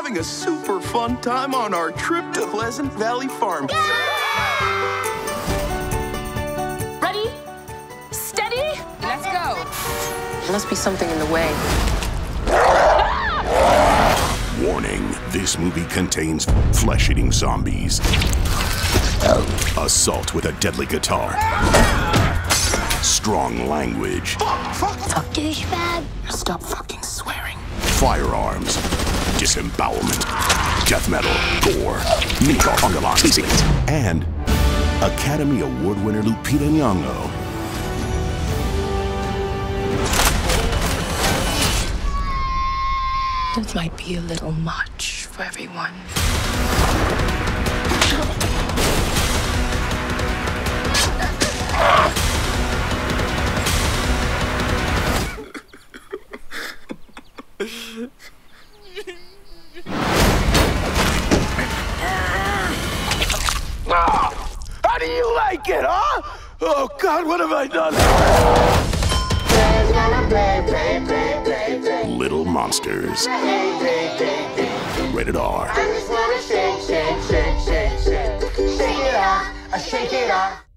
having a super fun time on our trip to Pleasant Valley Farm. Ready? Steady? Let's go. There must be something in the way. Warning, this movie contains flesh-eating zombies, assault with a deadly guitar, strong language, Fuck douchebag. Stop fucking swearing. firearms, disembowelment, death metal, gore, Nico Ongalan, and Academy Award winner Lupita Nyong'o. This might be a little much for everyone. How do you like it, huh? Oh, God, what have I done? Little Monsters. Rated R. I just wanna shake, shake, shake, shake, shake. Shake it off, shake it off.